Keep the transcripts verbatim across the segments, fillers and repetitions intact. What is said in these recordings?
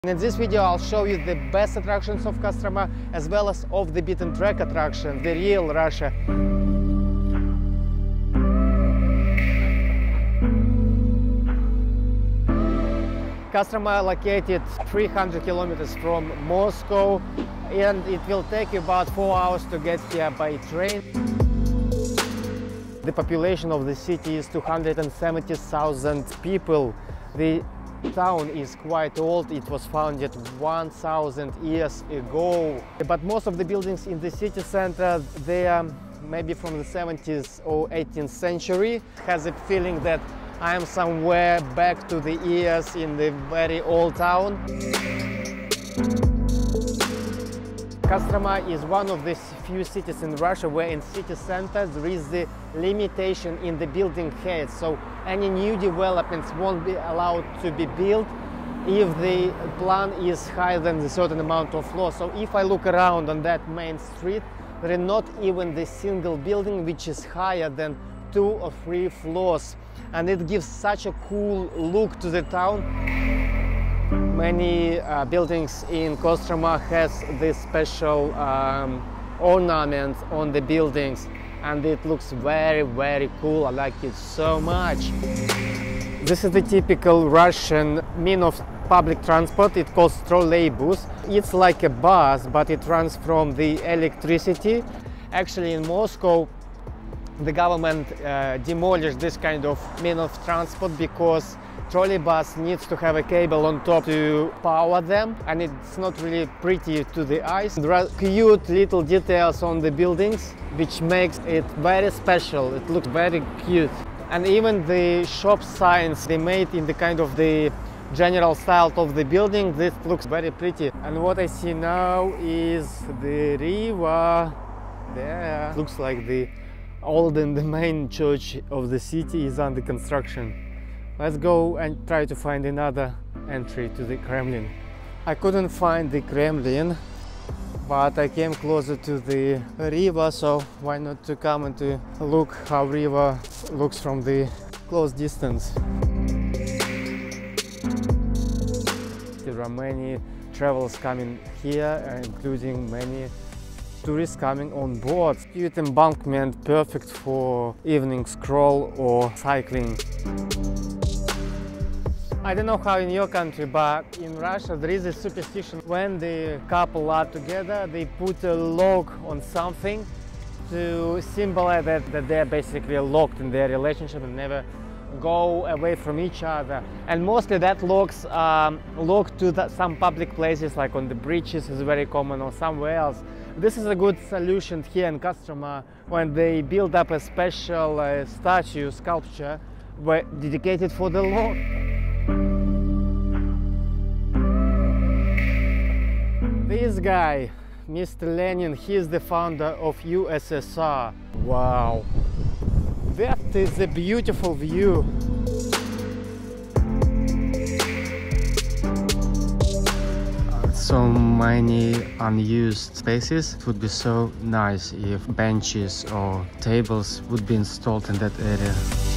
In this video I'll show you the best attractions of Kostroma as well as off the beaten track attraction, the real Russia. Kostroma located three hundred kilometers from Moscow, and it will take you about four hours to get here by train. The population of the city is two hundred seventy thousand people. The town is quite old. It was founded one thousand years ago. But most of the buildings in the city center, they are maybe from the seventeenth or eighteenth century. Has a feeling that I am somewhere back to the years in the very old town. Kostroma is one of the few cities in Russia where in city centers there is the limitation in the building height. So any new developments won't be allowed to be built if the plan is higher than a certain amount of floors. So if I look around on that main street, there is not even the single building which is higher than two or three floors. And it gives such a cool look to the town. Many uh, buildings in Kostroma has this special um, ornament on the buildings, and it looks very, very cool. I like it so much. This is the typical Russian mean of public transport. It calls trolleybus. It's like a bus, but it runs from the electricity. Actually, in Moscow, the government uh, demolished this kind of mean of transport because trolleybus needs to have a cable on top to power them, and it's not really pretty to the eyes. There are cute little details on the buildings which makes it very special. It looks very cute. And even the shop signs they made in the kind of the general style of the building, this looks very pretty. And what I see now is the river there. Looks like the old and the main church of the city is under construction. Let's go and try to find another entry to the Kremlin. I couldn't find the Kremlin, but I came closer to the river, so why not to come and to look how river looks from the close distance. There are many travelers coming here, including many tourists coming on board. Cute embankment, perfect for evening stroll or cycling. I don't know how in your country, but in Russia there is a superstition. When the couple are together, they put a lock on something to symbolize that, that they're basically locked in their relationship and never go away from each other. And mostly that locks um, locked to the, some public places, like on the bridges is very common, or somewhere else. This is a good solution here in Kostroma when they build up a special uh, statue, sculpture dedicated for the lock. This guy, Mister Lenin, he is the founder of U S S R. Wow, that is a beautiful view. So many unused spaces. It would be so nice if benches or tables would be installed in that area.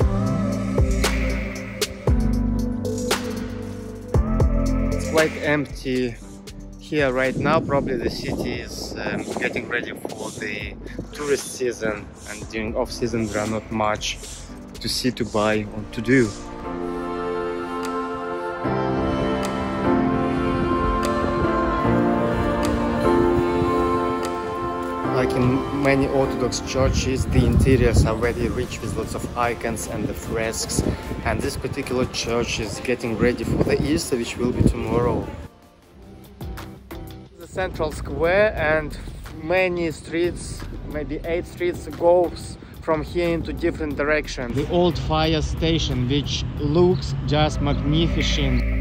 It's quite empty here right now. Probably the city is um, getting ready for the tourist season, and during off season there are not much to see, to buy or to do. Like in many Orthodox churches, the interiors are very rich with lots of icons and the fresques, and this particular church is getting ready for the Easter, which will be tomorrow. The central square, and many streets, maybe eight streets, goes from here into different directions. The old fire station, which looks just magnificent.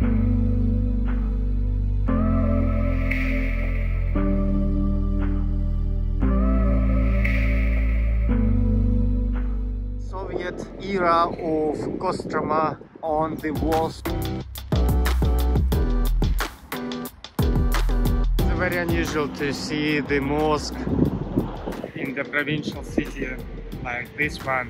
Soviet era of Kostroma on the walls. It's very unusual to see the mosque in the provincial city like this one.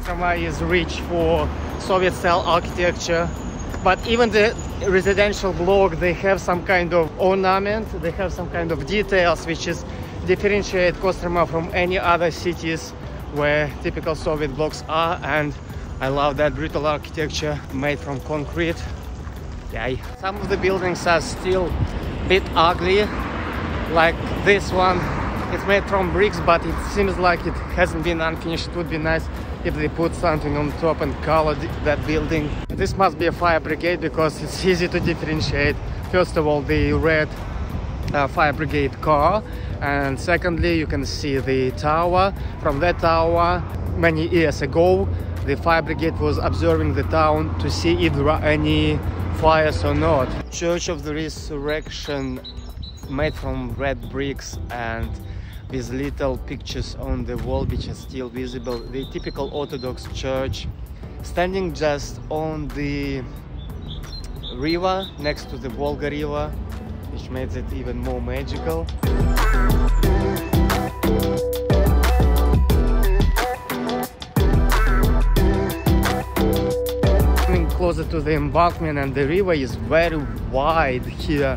Kostroma is rich for Soviet-style architecture, but even the residential block, they have some kind of ornament, they have some kind of details which is differentiate Kostroma from any other cities where typical Soviet blocks are, and I love that brutal architecture made from concrete. Yeah. Some of the buildings are still a bit ugly, like this one. It's made from bricks, but it seems like it hasn't been unfinished. It would be nice if they put something on top and color that building. This must be a fire brigade because it's easy to differentiate. First of all, the red uh, fire brigade car, and secondly, you can see the tower. From that tower, many years ago, the fire brigade was observing the town to see if there are any fires or not. Church of the Resurrection, made from red bricks and with little pictures on the wall which are still visible. The typical Orthodox church, standing just on the river, next to the Volga river, which makes it even more magical. Coming closer to the embankment, and the river is very wide here.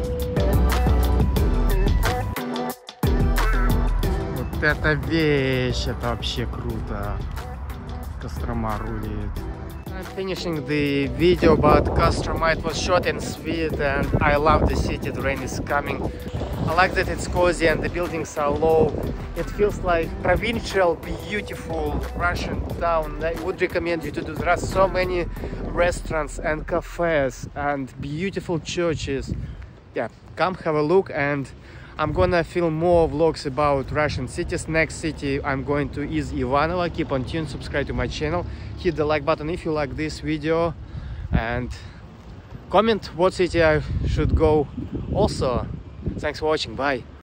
Это вещь, это вообще круто. Kostroma рулит. I'm finishing the video about Kostroma. It was short and sweet, and I love the city. The rain is coming. I like that it's cozy and the buildings are low. It feels like provincial, beautiful Russian town. I would recommend you to do. There are so many restaurants and cafes and beautiful churches. Yeah, come have a look, and I'm gonna film more vlogs about Russian cities. Next city I'm going to is Ivanovo. Keep on tuned, subscribe to my channel, hit the like button if you like this video, and comment what city I should go also. Thanks for watching, bye.